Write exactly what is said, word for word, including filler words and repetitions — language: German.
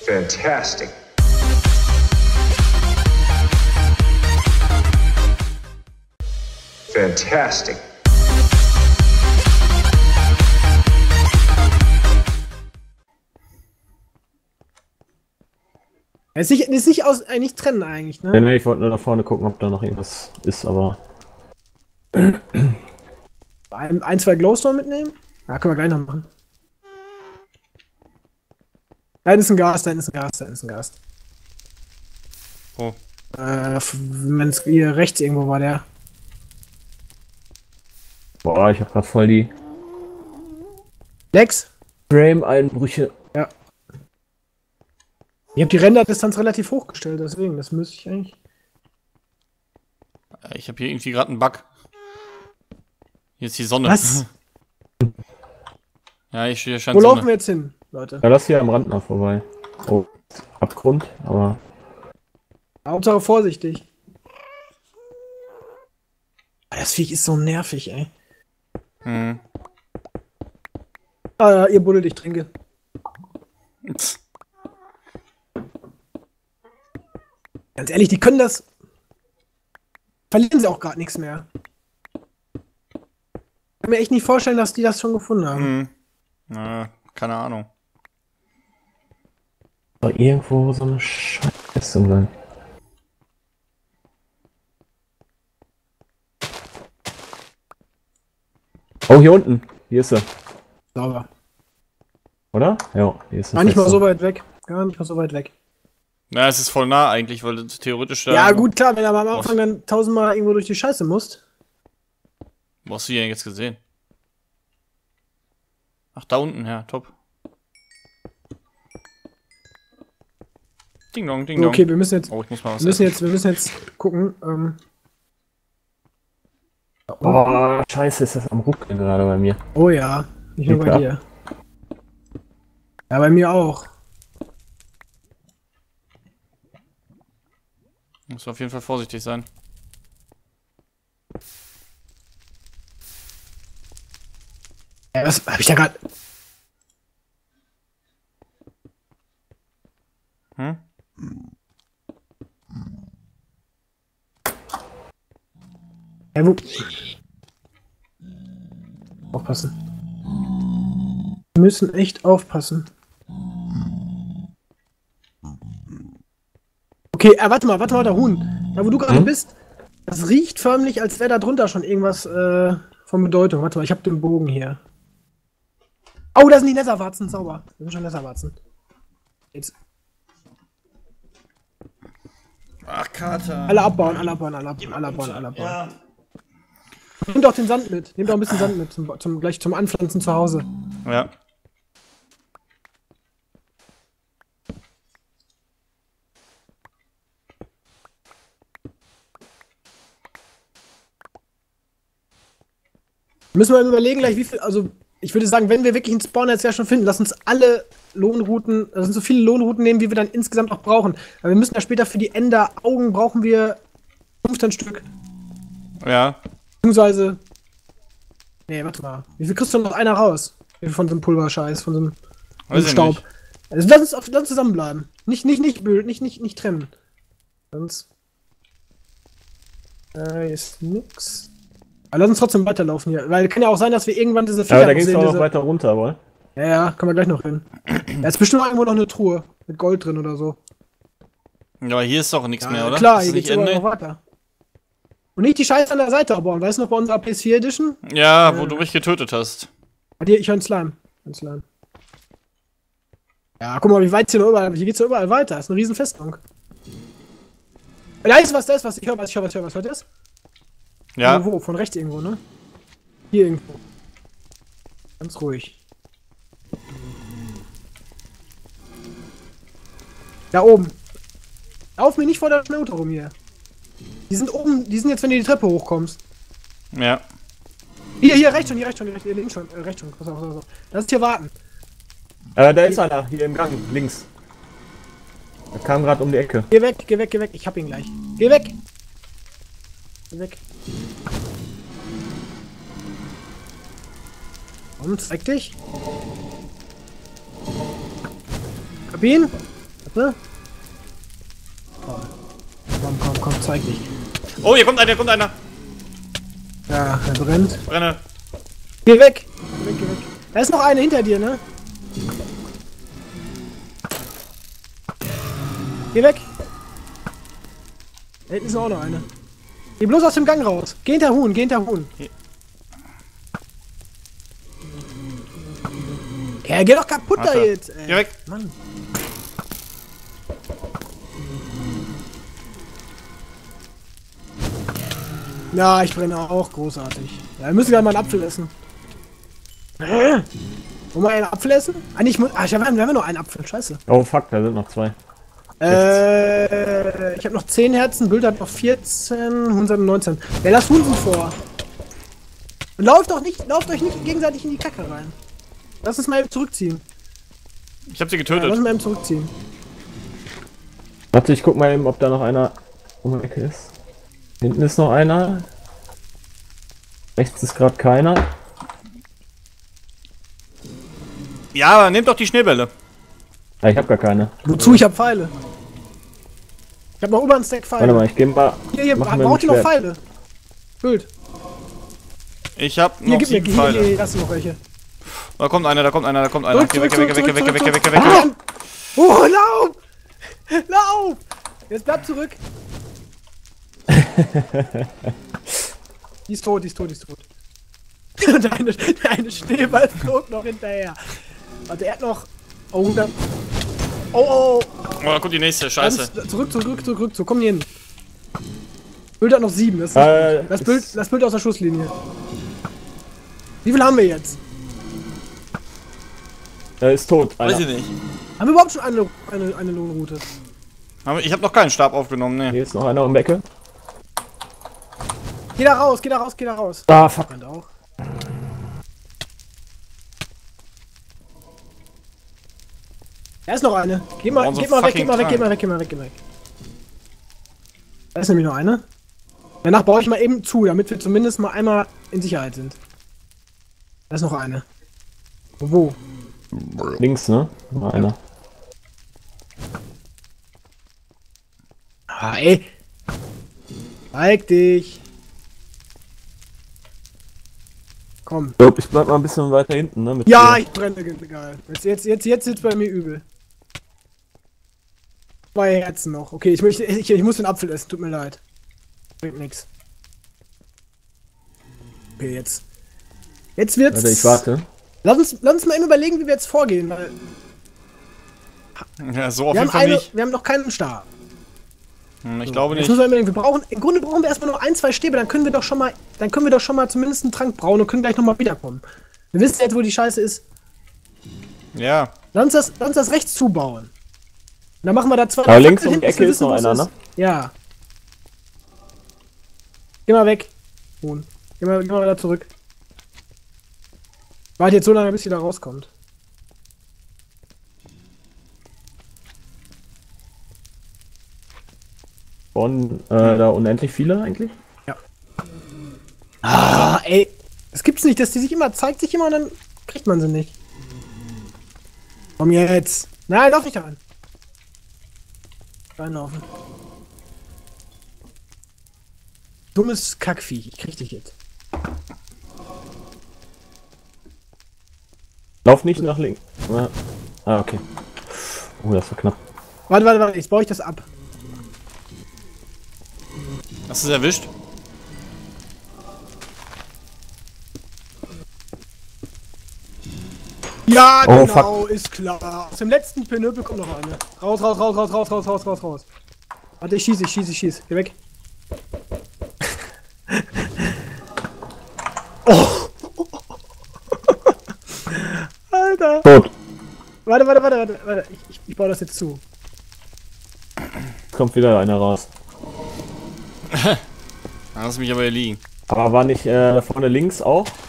Fantastic. Fantastic. Es ist nicht, ist nicht, aus, äh, nicht trennen eigentlich, ne? Ja, nee, ich wollte nur nach vorne gucken, ob da noch irgendwas ist, aber... Ein, ein zwei Glowstone mitnehmen? Ja, können wir gleich noch machen. Da ist ein Gas, da ist ein Gas, da ist ein Gas. Oh. Äh, wenn es hier rechts irgendwo war, der. Boah, ich hab grad voll die Lex? Frame-Einbrüche. Ja. Ich habe die Renderdistanz relativ hochgestellt, deswegen, das müsste ich eigentlich. Ich habe hier irgendwie gerade einen Bug. Hier ist die Sonne. Was? Ja, ich hier scheint Wo Sonne. laufen wir jetzt hin, Leute? Ja, lass hier am Rand mal vorbei. Oh, Abgrund, aber... Hauptsache vorsichtig. Das Viech ist so nervig, ey. Hm. Ah ja, ihr buddelt, ich trinke. Ganz ehrlich, die können das... Verlieren sie auch gerade nichts mehr. Ich kann mir echt nicht vorstellen, dass die das schon gefunden haben. Hm. Na, keine Ahnung. Aber irgendwo so eine Scheiße sein. Oh, hier unten. Hier ist sie. Sauber. Oder? Ja, hier ist sie. Gar nicht mal fest. so weit weg. Gar nicht mal so weit weg. Na, es ist voll nah eigentlich, weil das theoretisch da... Ja, gut, klar, wenn du aber am Anfang dann tausendmal irgendwo durch die Scheiße musst. Wo hast du die denn jetzt gesehen? Ach, da unten, ja, top. Ding dong, ding So, dong. okay, wir müssen jetzt, Oh, ich muss mal was wir müssen essen. jetzt, wir müssen jetzt gucken. Ähm, Boah, scheiße, ist das am Ruckeln gerade bei mir. oh ja, nicht nur bei Ja. dir. Ja, bei mir auch. Muss auf jeden Fall vorsichtig sein. Ja, was hab ich da gerade? Hm? Ja, wo? Aufpassen. Wir müssen echt aufpassen. Okay, äh, warte mal, warte mal, der Huhn. Da wo du gerade Hm? bist, das riecht förmlich, als wäre da drunter schon irgendwas äh, von Bedeutung. Warte mal, ich habe den Bogen hier. Oh, da sind die Netherwarzen, sauber. Das sind schon Netherwarzen. Jetzt Ach, Kater. alle abbauen, alle abbauen, alle abbauen, alle abbauen, alle abbauen. Nehmt doch den Sand mit. Nehmt doch ein bisschen Sand mit, zum, zum, gleich zum Anpflanzen zu Hause. Ja. Müssen wir überlegen gleich, wie viel, also ich würde sagen, wenn wir wirklich einen Spawner jetzt ja schon finden, lass uns alle Lohnrouten, lass uns so viele Lohnrouten nehmen, wie wir dann insgesamt auch brauchen. Weil wir müssen ja später für die Ender-Augen brauchen wir fünfzehn Stück. Ja. Beziehungsweise, nee, warte mal. Wie viel kriegst du noch einer raus? Wie viel von so einem Pulverscheiß, von so einem, von Weiß so einem ich Staub? nicht. Also lass uns, auf, lass uns zusammenbleiben. Nicht, nicht, nicht, nicht, nicht, nicht, nicht trennen. Sonst. Äh, ist nix. Aber lass uns trotzdem weiterlaufen hier. Weil kann ja auch sein, dass wir irgendwann diese Ja, aber da noch ging es sehen, auch noch diese- weiter runter, aber. Ja, ja, kommen wir gleich noch hin. Da ist bestimmt irgendwo noch eine Truhe mit Gold drin oder so. Ja, aber hier ist doch nichts mehr, oder? Klar, Ist hier das geht's nicht immer Ende? noch weiter. Und nicht die Scheiße an der Seite abbauen. Weißt du noch bei unserer P S vier Edition? Ja, wo Ja. du mich getötet hast. Ah, hier, ich höre einen Slime. Ein Slime. Ja, guck mal, wie weit es hier noch überall, hier geht's noch überall weiter. Das ist eine riesen Festung. Da ist was, da ist was. Ich höre was, ich höre was, ich höre was. Hört ihr das? Ja. Wo? Von rechts irgendwo, ne? Hier irgendwo. Ganz ruhig. Da oben. Lauf mir nicht vor der Minute rum hier. Die sind oben, die sind jetzt, wenn du die Treppe hochkommst. Ja. Hier, hier, rechts schon, hier, rechts schon, hier, rechts, hier, links schon, äh, rechts schon. Pass auf, pass auf. Lass uns hier warten. Äh, da ist einer, hier im Gang, links. Er kam gerade um die Ecke. Geh weg, geh weg, geh weg. Ich hab ihn gleich. Geh weg. Geh weg. Komm, zeig dich. Hab ihn. Warte. Komm. Komm, komm, komm, zeig dich. Oh, hier kommt einer, hier kommt einer. Ja, er brennt. Brenne. Geh weg! Geh weg, geh weg. Da ist noch eine hinter dir, ne? Geh weg! Da hinten ist auch noch eine. Geh bloß aus dem Gang raus. Geh hinter Huhn, geh hinter Huhn. Ja, geh doch kaputt da Warte. jetzt, ey. Geh weg. Mann. Ja, ich brenne auch großartig. Ja, wir müssen ja mal einen Apfel essen. Wollen wir einen Apfel essen? Ah, ich muss. Ah, wir haben, wir haben nur einen Apfel. Scheiße. Oh fuck, da sind noch zwei. Äh, ich habe noch zehn Herzen, Bild hat noch vierzehn, Huhn hat neunzehn. Ja, lass Huhn vor. Lauft doch nicht, lauft euch nicht gegenseitig in die Kacke rein. Lass uns mal eben zurückziehen. Ich hab sie Ja, getötet. lass uns mal eben zurückziehen. Warte, ich guck mal eben, ob da noch einer um die Ecke ist. Hinten ist noch einer. Rechts ist gerade keiner. Ja, aber nehmt doch die Schneebälle. Ah, ich hab gar keine. Wozu? Ich hab Pfeile. Ich hab noch über einen Stack Pfeile. Warte mal, ich geh mal. Hier, hier, machen wir braucht ein ihr noch Schwert. Pfeile? Bild. Ich hab Hier, noch gib mir, sieben hier, Pfeile. hier, hast du noch welche. Da kommt einer, da kommt einer, da kommt einer. Zurück, Geh weg, zurück, geh weg, geh zurück, weg, geh weg, zurück, geh weg, geh weg, zurück, geh weg. Ah! Oh, lauf! Lauf! Jetzt bleib zurück. Die ist tot, die ist tot, die ist tot. der, eine, der eine Schneeball flog noch hinterher. Warte, er hat noch... Oh, da... Oh, oh, oh. Oh, da kommt die nächste, scheiße. Alles, zurück, zurück, zurück, zurück. Komm hier hin. Bild hat noch sieben. Das, ist Äh, nicht gut. das, Bild, das Bild aus der Schusslinie. Wie viel haben wir jetzt? Er ist tot. Weiß Einer. ich nicht. Haben wir überhaupt schon eine, eine, eine Lohnroute? Aber ich hab noch keinen Stab aufgenommen, ne. Hier ist noch einer um die Ecke. Geh da raus, geh da raus, geh da raus. Ah, fuck. Brennt auch. Da ist noch eine. Geh mal, Brauchen so geh mal weg, geh fucking mal weg, geh mal weg, geh mal weg, geh mal weg. Da ist nämlich noch eine. Danach baue ich mal eben zu, damit wir zumindest mal einmal in Sicherheit sind. Da ist noch eine. Wo? Links, ne? Noch einer. Ah, ey. Zeig dich. Komm. Ich glaub, ich bleib mal ein bisschen weiter hinten, ne? Mit Ja, dir. ich brenne, geil. Jetzt, jetzt, jetzt, jetzt sitzt bei mir übel. Zwei Herzen noch. Okay, ich, möchte, ich, ich muss den Apfel essen, tut mir leid. Bringt nix. Okay, jetzt. Jetzt wird's. Warte, ich warte. Lass uns, lass uns mal eben überlegen, wie wir jetzt vorgehen, weil Ja, so auf wir jeden haben, Fall eine, nicht. wir haben noch keinen Stab. Hm, ich glaube Jetzt nicht. müssen wir überlegen, wir brauchen, im Grunde brauchen wir erstmal noch ein, zwei Stäbe, dann können wir doch schon mal, dann können wir doch schon mal zumindest einen Trank brauen und können gleich nochmal wiederkommen. Wir wissen jetzt, wo die Scheiße ist. Ja. Lass uns das, lass uns das rechts zubauen. Und dann machen wir da zwei. Aber links Fackeln um die hin, bis Ecke wir ist noch wo es einer, ne? Ja. Geh mal weg. Huhn. Geh mal, geh mal wieder zurück. Warte jetzt so lange, bis sie da rauskommt. Und äh, da unendlich viele eigentlich? Ah, ey. Es gibt's nicht, dass die sich immer, zeigt sich immer und dann kriegt man sie nicht. Komm jetzt. Nein, lauf nicht rein. Reinlaufen. Dummes Kackvieh, ich krieg dich jetzt. Lauf nicht nach links. Ah, ah, okay. Oh, das war knapp. Warte, warte, warte, jetzt baue ich das ab. Hast du es erwischt? Ja, Oh, genau, ist klar. Aus dem letzten Pinöpel kommt noch eine. Raus, raus, raus, raus, raus, raus, raus, raus, raus. Warte, ich schieße, ich schieße, ich schieße. Geh weg. Oh. Alter. Tot. Warte, warte, warte, warte, warte. Ich, ich, ich baue das jetzt zu. Jetzt kommt wieder einer raus. Lass mich aber hier liegen. Aber war nicht äh, da vorne links auch?